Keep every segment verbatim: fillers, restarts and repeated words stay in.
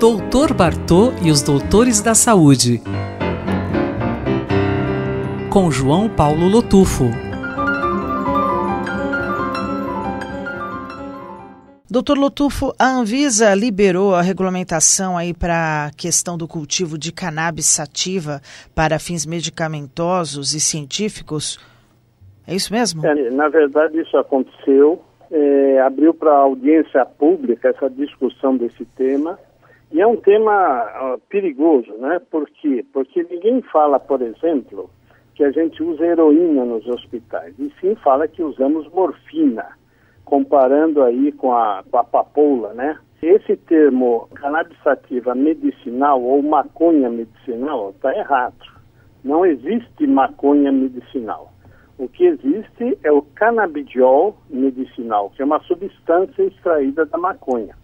doutor Bartô e os Doutores da Saúde, com João Paulo Lotufo. doutor Lotufo, a Anvisa liberou a regulamentação aí para a questão do cultivo de cannabis sativa para fins medicamentosos e científicos. É isso mesmo? É, na verdade, isso aconteceu. É, abriu para a audiência pública essa discussão desse tema. E é um tema uh, perigoso, né? Por quê? Porque ninguém fala, por exemplo, que a gente usa heroína nos hospitais. E sim fala que usamos morfina, comparando aí com a, com a papoula, né? Esse termo cannabis sativa medicinal ou maconha medicinal está errado. Não existe maconha medicinal. O que existe é o canabidiol medicinal, que é uma substância extraída da maconha.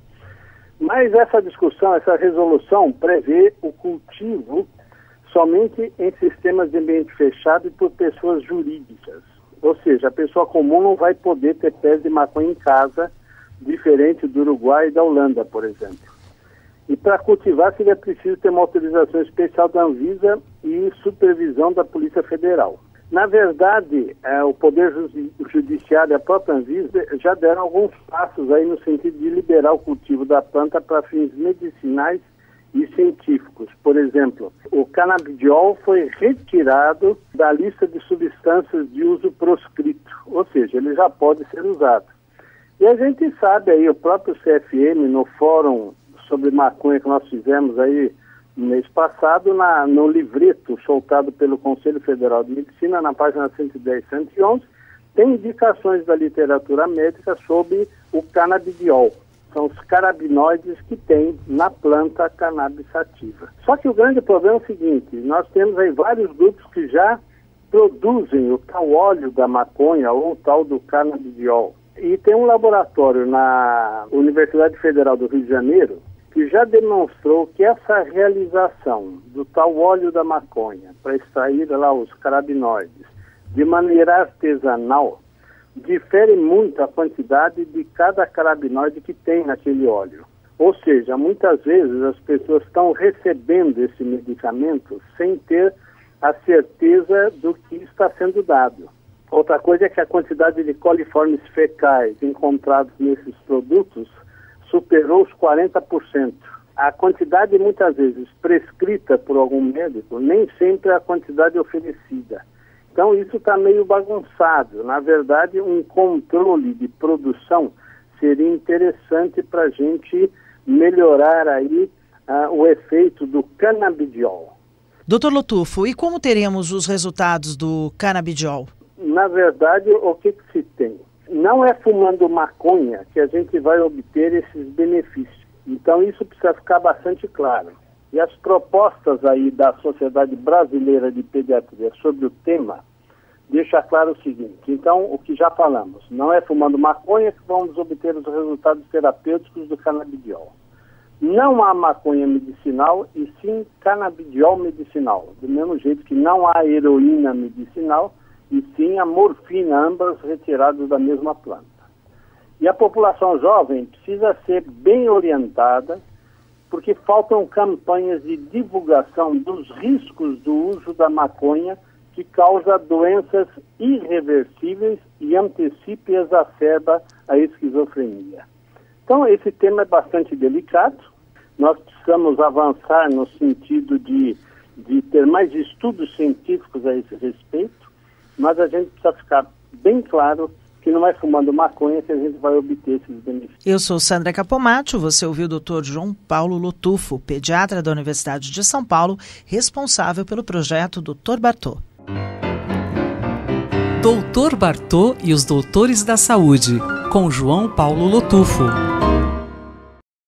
Mas essa discussão, essa resolução prevê o cultivo somente em sistemas de ambiente fechado e por pessoas jurídicas. Ou seja, a pessoa comum não vai poder ter pés de maconha em casa, diferente do Uruguai e da Holanda, por exemplo. E para cultivar seria preciso ter uma autorização especial da Anvisa e supervisão da Polícia Federal. Na verdade, é, o Poder Judiciário e a própria Anvisa já deram alguns passos aí no sentido de liberar o cultivo da planta para fins medicinais e científicos. Por exemplo, o canabidiol foi retirado da lista de substâncias de uso proscrito, ou seja, ele já pode ser usado. E a gente sabe aí, o próprio C F M, no fórum sobre maconha que nós fizemos aí no mês passado, na, no livreto soltado pelo Conselho Federal de Medicina, na página cento e dez, cento e onze, tem indicações da literatura médica sobre o canabidiol. São os carabinoides que tem na planta cannabis sativa. Só que o grande problema é o seguinte, nós temos aí vários grupos que já produzem o tal óleo da maconha ou o tal do canabidiol. E tem um laboratório na Universidade Federal do Rio de Janeiro que já demonstrou que essa realização do tal óleo da maconha para extrair lá os carabinoides de maneira artesanal difere muito a quantidade de cada carabinoide que tem naquele óleo. Ou seja, muitas vezes as pessoas estão recebendo esse medicamento sem ter a certeza do que está sendo dado. Outra coisa é que a quantidade de coliformes fecais encontrados nesses produtos superou os quarenta por cento. A quantidade, muitas vezes, prescrita por algum médico, nem sempre é a quantidade oferecida. Então, isso está meio bagunçado. Na verdade, um controle de produção seria interessante para a gente melhorar aí uh, o efeito do canabidiol. doutor Lotufo, e como teremos os resultados do canabidiol? Na verdade, o que, que se tem? Não é fumando maconha que a gente vai obter esses benefícios. Então isso precisa ficar bastante claro. E as propostas aí da Sociedade Brasileira de Pediatria sobre o tema deixa claro o seguinte. Então, o que já falamos, não é fumando maconha que vamos obter os resultados terapêuticos do canabidiol. Não há maconha medicinal e sim canabidiol medicinal. Do mesmo jeito que não há heroína medicinal, e sim a morfina, ambas retiradas da mesma planta. E a população jovem precisa ser bem orientada, porque faltam campanhas de divulgação dos riscos do uso da maconha, que causa doenças irreversíveis e antecipa e exacerba a esquizofrenia. Então, esse tema é bastante delicado. Nós precisamos avançar no sentido de, de ter mais estudos científicos a esse respeito, mas a gente precisa ficar bem claro que não é fumando maconha que a gente vai obter esses benefícios. Eu sou Sandra Capomatto, você ouviu o doutor João Paulo Lotufo, pediatra da Universidade de São Paulo, responsável pelo projeto doutor Bartô. doutor Bartô e os Doutores da Saúde, com João Paulo Lotufo.